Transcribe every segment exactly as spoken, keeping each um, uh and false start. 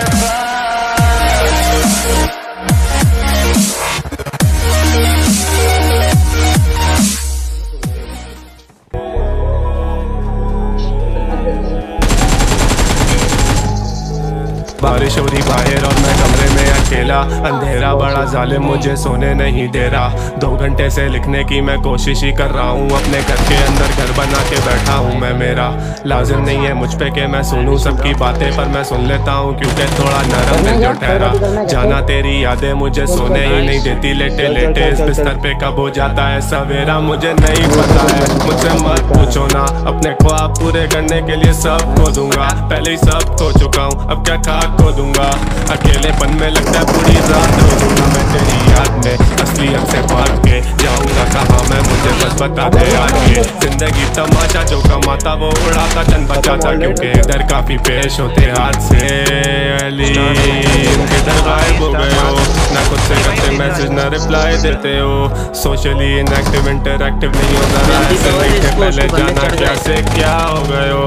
बारिश हो रही बाहर और मैं कमरे में अकेला, अंधेरा बड़ा जालिम मुझे सोने नहीं दे रहा। दो घंटे से लिखने की मैं कोशिश ही कर रहा हूँ, अपने घर के अंदर घर बना के बैठा हूँ मैं। मेरा लाजिम नहीं है मुझ पे कि मैं सुनूं सबकी बातें, पर मैं सुन लेता हूँ क्योंकि थोड़ा नरम है जो ठहरा। जाना तेरी यादें मुझे सोने ही नहीं देती, लेटे लेटे इस बिस्तर पे कब हो जाता है सवेरा मुझे नहीं पता है। मुझसे मत पूछो ना, अपने ख्वाब पूरे करने के लिए सब खो दूंगा, पहले ही सब खो चुका हूँ अब क्या खाक खो दूंगा। अकेलेपन में लगता है पूरी रात रो दूंगा मैं तेरी याद में, असलियत से भाग के जाऊंगा कहाँ मैं, मुझे बस बता दे आगे। जिंदगी तमाशा जो कमाता वो उड़ाता चंद बचाता, क्योंकि इधर काफी पेश होते हाथ से। अली किधर गायब हो गए हो, ना खुद से करते मैसेज ना रिप्लाई देते हो, सोशली इनएक्टिव इंटरएक्टिव नहीं हो जरा ऐसे देखते पहले जाना क्या से क्या हो गए हो।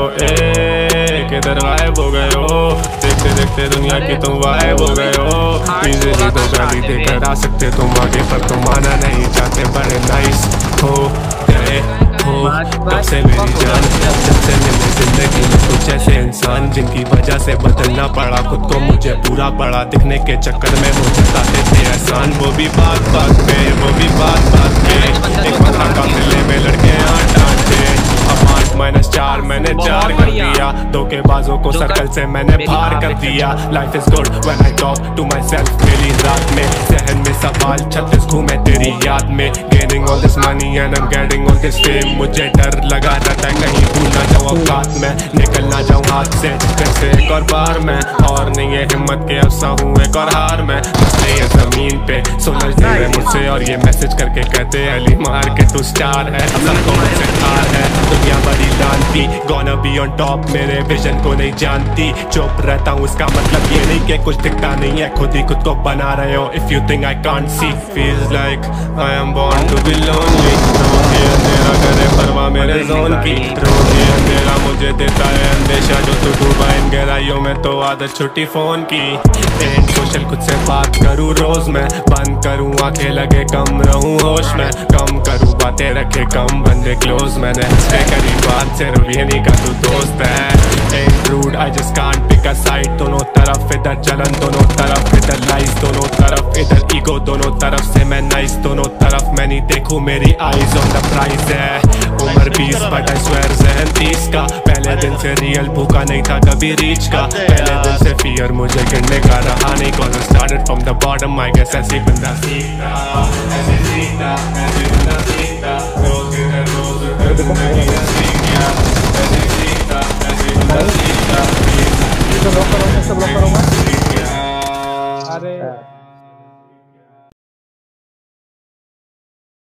ए किधर गायब हो गए हो, देखते देखते दुनिया की तुम गायब हो गए हो। इजीली तो गाड़ी देकर आ सकते तुम आगे, पर तुम आना नहीं चाहते, बड़े नाइस हो गए हो कब से मेरी जान, जब से मिले जिंदगी में कुछ ऐसे इंसान जिनकी वजह से बदलना पड़ा खुद को, मुझे पूरा बड़ा दिखने के चक्कर में वो जताते थे एहसान, वो भी बात बात पे वो भी बात बात पे। एक मथा का मिले में लड़के आठ आटे, अब पाँच माइनस चार मैंने चार कर दिया, धोखेबाजों को सर्कल से मैंने बाहर कर दिया। Life is good when I talk to myself, मेरी रात में जहन में सवाल छत्तीस घूमे तेरी याद में। Gaining all this money and I am getting all this fame, मुझे डर लगा रहता है कहीं भूल ना जाऊँ औकात में, निकल ना जाऊँ हाथ से फिर से एक और बार मैं। और नहीं है हिम्मत के अफसा हूँ एक और हार में, बसते ये जमीन पे सुलझ रहे मुझसे और ये मैसेज करके कहते अली मार के तू स्टार है, सबको मुझसे हार है। दुनिया बड़ी जानती गॉना बी ऑन टॉप, मेरे विजन को नहीं जानती, चुप रहता हूँ इसका मतलब ये नहीं कि कुछ दिखता नहीं है, खुद ही खुद को बना रहे हो। If you think I can't see feels like I am born to be lonely, रोके अंधेरा करे परवाह मेरे जोन की, रोके अंधेरा मुझे देता है अंदेशा जो तू डूबा इन गहराइयों में तो आदत छुट्टी फोन की। एंड सोशल खुद से बात करूँ रोज मैं, बंद करूँ आंखें लगे कम रहूँ होश में, कम करूँ बातें रखे कम बंदे क्लोज, मैंने हंसते करी बात सिर्फ ये नहीं का तू दोस्त है। And rude I just can't pick a side, दोनों तरफ इधर जलन दोनों तरफ इधर लाइस दोनों तरफ इधर ईगो दोनों तरफ से मैं नाइस दोनों तरफ मैं नहीं देखूं मेरी आईज ऑन द प्राइस है। उम्र बीस बट आई स्वेयर जहन तीस का, पहले दिन से रियल भूखा नहीं था कभी रीच का, पहले दिन से फियर मुझे गिरने का रहा नहीं, cause I started from the bottom I guess ऐसी बंदा सीखता ऐसे सीखता ऐसे बंदा सीखता रोज